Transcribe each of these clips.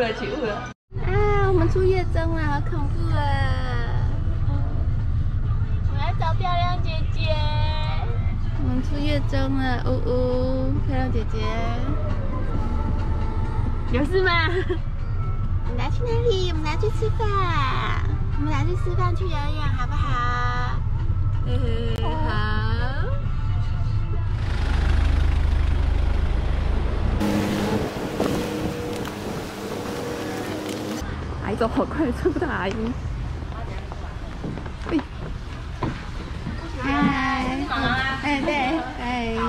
了，起雾了。 啊，我们出夜灯了，好恐怖啊！我要找漂亮姐姐。我们出夜灯了，呜呜，漂亮姐姐。有事吗？我们要去哪里？我们要去吃饭。我们俩去吃饭，去游泳，好不好？好。阿姨走好快，追不到阿姨。嗨，哎对，哎。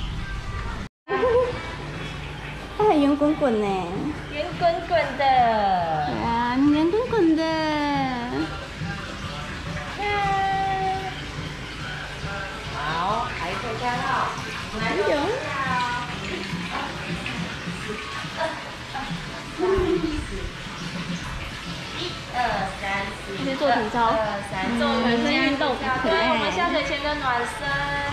它很圆滚滚呢。 圆滚滚的。 对啊，你圆滚滚的。 好，还可以看到，来游。1、2、3、4。 先做体操。 1、2、3，做全身运动。对，我们下水前的暖身。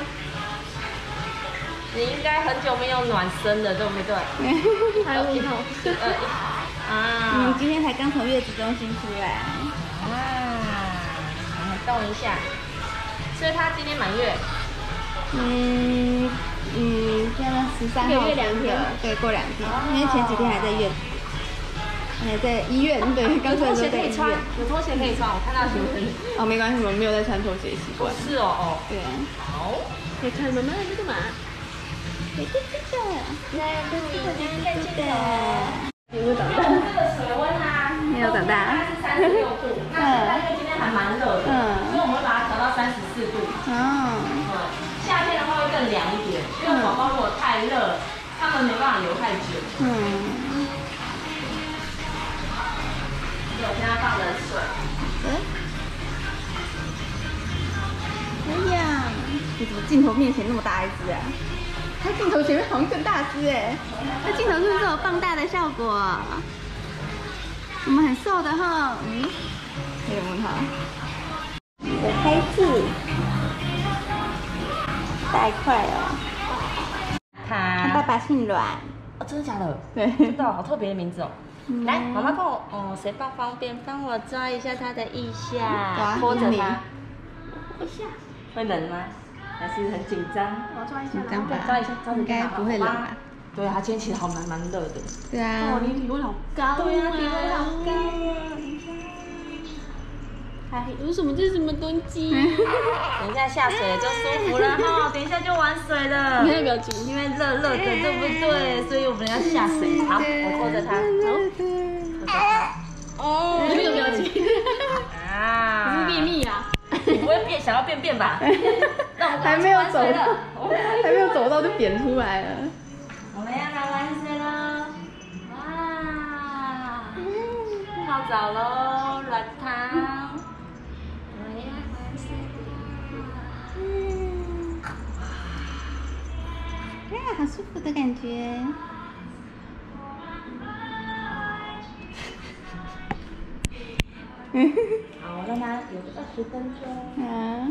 你应该很久没有暖身了，对不对？ 还有1、2、1啊！你们今天才刚从月子中心出来。 啊，然后动一下。所以他今天满月。 现在13号。1个月2天。对，过2天，因为前几天还在月子。还在医院，对，刚出来的时候在医院。 有拖鞋可以穿，我看到新闻。 哦，没关系，我们没有在穿拖鞋习惯。 是哦，对。好。 可以看妈妈在干嘛？在这个，你会长大？ 这个水温啊， 没有长大。 是36度，那因为今天还蛮热的，所以我们会把它调到34度。夏天的话会更凉一点，因为宝宝如果太热，他们没办法游太久。我现在放的水。 哎呀，你怎么镜头面前那么大一只啊？它镜头前面好像更大只哎。它镜头是不是有放大的效果？我们很瘦的哈。可以问他。你的胎记太快了。他爸爸姓阮。 哦，真的假的？ 对。 真的，好特别的名字哦。来，妈妈帮我，谁帮方便帮我抓一下他的腋下，拖着他。腋下。会冷吗？还是很紧张？我抓一下。紧张吧？抓一下，应该不会冷吧？对啊，他今天其实蛮热的。 对啊。哦，你体温好高。对啊，体温好高。还有什么？这是什么东西？ 等一下下水就舒服了哈，等一下就玩水了。 你看表情， 因为热热的，对不对？所以我们要下水。好，我拖着它，走，拖着它。 哦，没有表情。啊！你是便秘啊？ 你不会想要便吧？ 还没有走到，还没有走到就扁出来了。 我们要来玩水喽！哇，泡澡喽，软汤。 好舒服的感觉。 好，让它有个20分钟。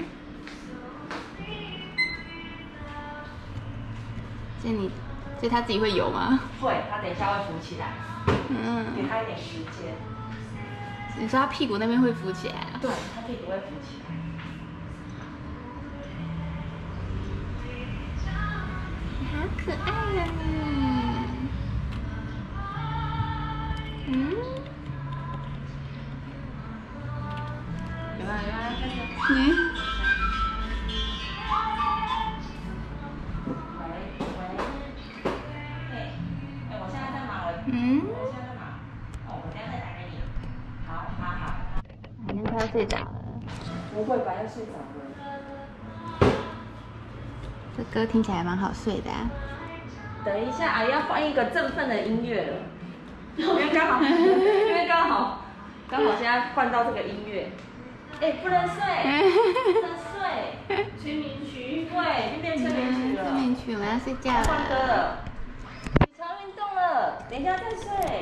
所以他自己会游吗？ 会，他等一下会浮起来。给他一点时间。 你说他屁股那边会浮起来啊？ 对，他屁股会浮起来。 好可爱呀！ 有没有？我现在在忙。我等下再打给你。好。 好像快要睡着了。 不会吧？要睡着了。 这歌听起来蛮好睡的啊。 等一下，阿姨要换一个振奋的音乐了，因为刚好现在换到这个音乐。不能睡，不能睡。催眠曲，对，变催眠曲了。 催眠曲，我们要睡觉了。 换歌了。起床运动了，等一下再睡。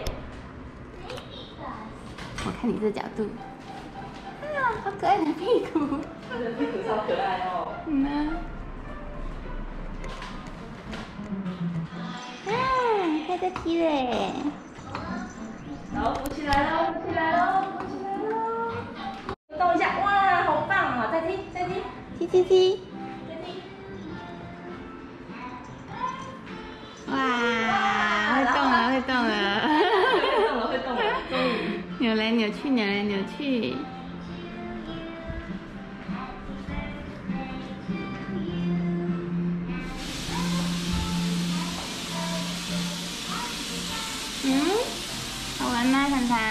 我看你这角度。好可爱的屁股。 你的屁股超可爱哦。 它在踢嘞。 然好，扶起来喽，扶起来喽，扶起来喽！动一下，哇，好棒啊！再踢，再踢， 踢踢踢！ 再踢！ 哇，会动了，会动了！ 会动了，会动了，终于！ 扭来扭去，扭来扭去。好玩吗，糖糖？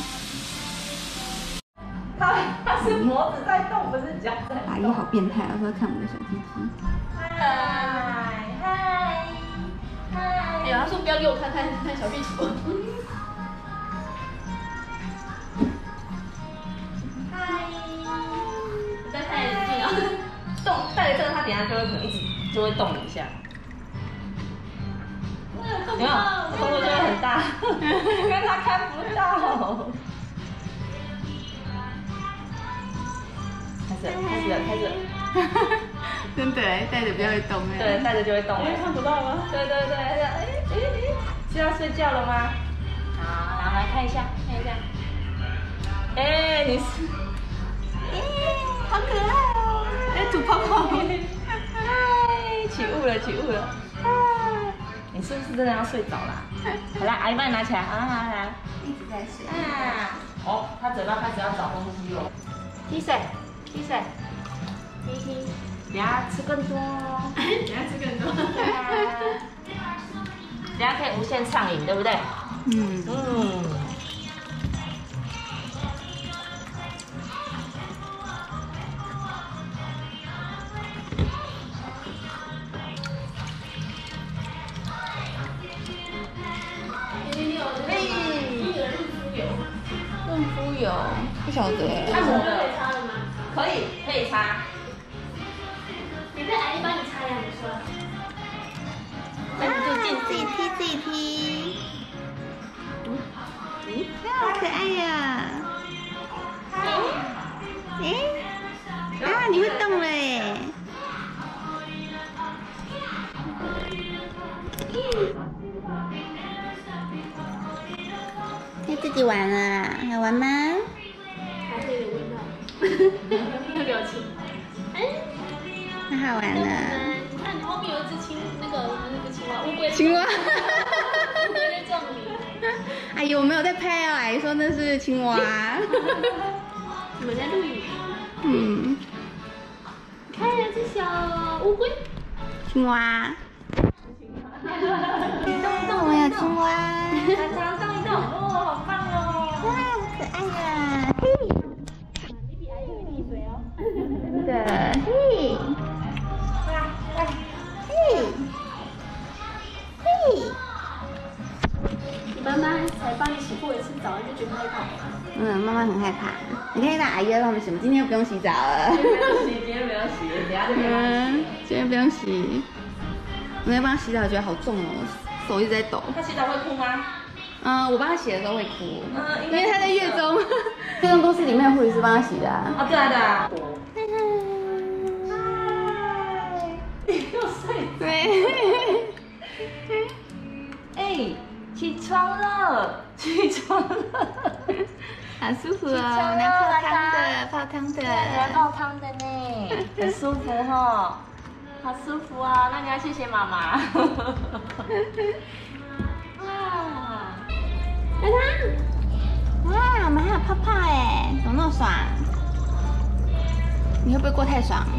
它是脖子在动，不是脚在动。 阿姨好变态，我说看我的小鸡鸡。 嗨嗨嗨！ 哎呀，他说不要给我看小屁股。 嗨！ 你戴太阳镜啊？ 动，戴着这个，它等下就会可能一直就会动一下。有没有？动作就会很大，因为它看不到。开始。 真的哎，戴着比较会动哎。 对，戴着就会动哎。 看不到吗？ 对，是要睡觉了吗？好，然后来看一下。哎，你是， 好可爱哦！哎，吐泡泡。 嗨，起雾了。你是不是真的要睡着啦？好啦，阿姨帮你拿起来，好来。 一直在睡。 哦，他嘴巴开始要找东西了。踢水，踢。等下吃更多哦。等下可以无限畅饮，对不对？ 润肤油，不晓得哎。 按摩可以擦了吗？ 可以擦。 你在阿姨帮你擦呀？你说。 自己踢。好可爱呀！你会动了哎！要自己玩了，好玩吗？ 还是有点味道。那表情。 太好玩了。 你看，后面有一只那个青蛙，乌龟。 青蛙。 乌龟在撞你。 阿姨，我没有在拍哦，阿姨说那是青蛙。 你们在录影？你看这小乌龟。 青蛙。我们有青蛙。 动一动，哦，好棒哦！ 哇，好可爱呀！ 你比阿姨会溺水哦。 真的， 你妈妈才帮你洗过一次澡，你就觉得害怕？ 妈妈很害怕。你看，阿姨要让我们洗，今天又不用洗澡了。 今天不用洗，等下就不用洗。 今天不用洗。我在帮她洗澡，觉得好重哦，手一直在抖。 她洗澡会哭吗？ 我帮她洗的时候会哭，因为她在月中，月中都是里面的护理师帮她洗的啊。 对啊。又睡。 对。 哎，起床了。 好舒服哦，来泡汤的。 来泡汤的呢，很舒服哦。好舒服啊！那你要谢谢妈妈。哇！ 哇，我们还有泡泡哎，怎么那么爽？你会不会过太爽？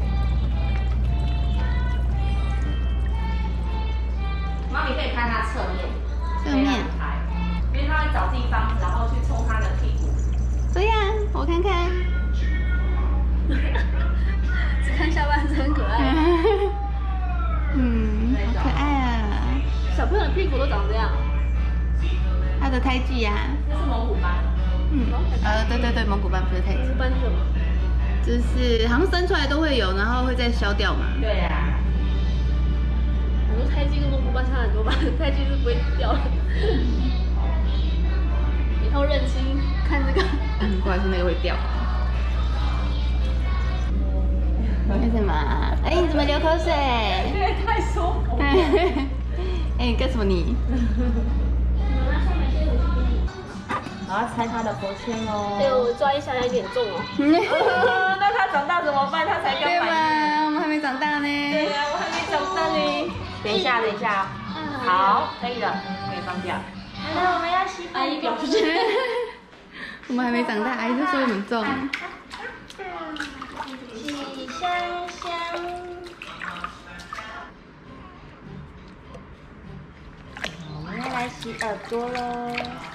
妈咪可以看它侧面。 侧面。 因为它会找地方，然后去冲它的屁股。 这样，我看看。 只看下半身很可爱。 好可爱啊！ 小朋友的屁股都长这样。 他的胎记呀。 这是蒙古斑。 对，蒙古斑不是胎记。 蒙古斑是什么？ 就是好像生出来都会有，然后会再消掉嘛。 对呀。 我说胎记跟蒙古斑差很多吧？胎记是不会掉的。以后认清看这个。 不好意思，那个会掉。为什么？哎，你怎么流口水？ 因为太舒服。 哎，你干什么你？ 我要拆他的脖圈喽。 对，我抓一下有点重哦。 那他长大怎么办？他才刚满。 对吧？我们还没长大呢。 对呀，我还没长大呢。等一下，等一下。好，可以了，可以放掉。来，我们要洗阿姨表示。 我们还没长大，阿姨就说我们重。 洗香香。我们要来洗耳朵喽。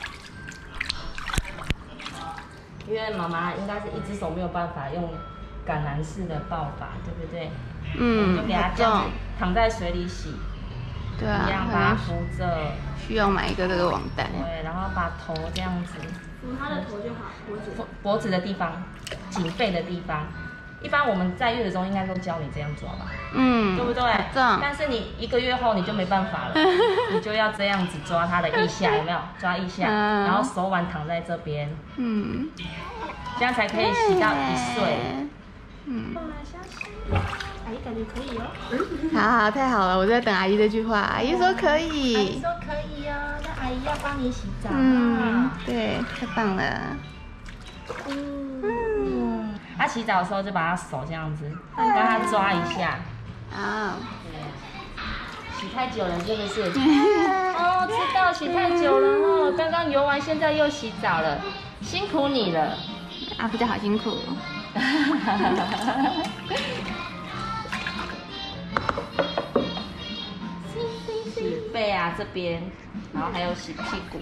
因为妈妈应该是一只手没有办法用橄榄式的抱法，对不对？ 嗯， 就给它这样子躺在水里洗。 对啊， 一样把它扶着。 需要买一个这个网袋。 对，然后把头这样子。 扶他的头就好， 脖子的地方，颈背的地方。一般我们在月子中应该都教你这样抓吧，对不对？但是你1个月后你就没办法了，你就要这样子抓它的腋下，有没有？抓腋下，然后手腕躺在这边，这样才可以洗到1岁。 阿姨感觉可以哦。 好，太好了，我在等阿姨这句话。阿姨说可以。 阿姨说可以哦，那阿姨要帮你洗澡。 对，太棒了。 他洗澡的时候就把他手这样子，让他抓一下。 好。 洗太久了，真的是。哦，知道洗太久了哦，刚刚游完，现在又洗澡了，辛苦你了。 啊，比较好辛苦。 洗背啊这边，然后还有洗屁股。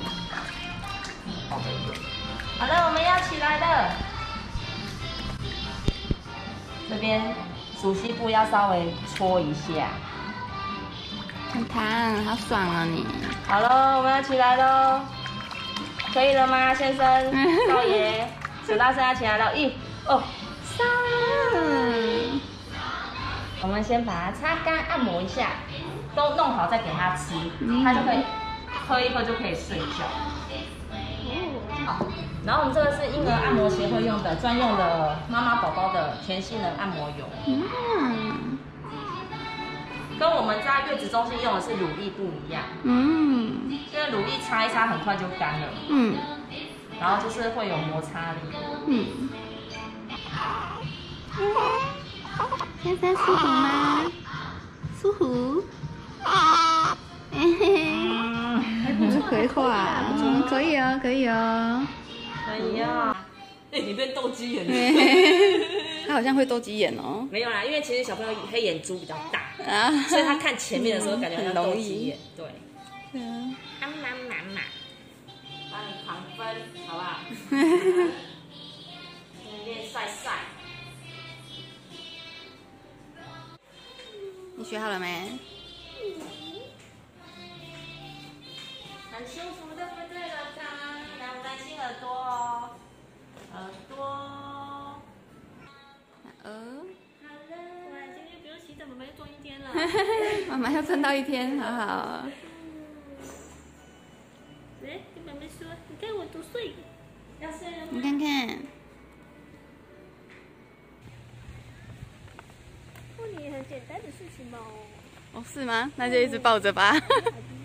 好了，我们要起来了。这边鼠蹊部要稍微搓一下。 很烫，好爽啊你！ 好喽，我们要起来喽，可以了吗，先生？少爷，数到3要起来了，1、2、3。我们先把它擦干，按摩一下，都弄好再给他吃，他就可以喝一喝就可以睡觉。好，然后我们这个是婴儿按摩协会用的专用的妈妈宝宝的甜杏仁按摩油。跟我们在月子中心用的是乳液不一样。因为乳液擦一擦很快就干了。然后就是会有摩擦力。 先生舒服吗？舒服。回话，可以哦，可以哦， 可以啊。你变斗鸡眼了。 他好像会斗鸡眼哦。 没有啦，因为其实小朋友黑眼珠比较大，所以他看前面的时候感觉很斗鸡眼。对。妈妈，帮你狂分，好不好？练晒晒。 你学好了没？ 很舒服，对不对，老张？来，我们来亲耳朵哦，耳朵。 好了，哇，今天不用洗澡，妈妈又赚1天了。 妈妈要赚到1天，好好。 来，跟妈妈说，你看我多睡。要睡了吗？ 你看看。 过年很简单的事情嘛。 哦，是吗？那就一直抱着吧。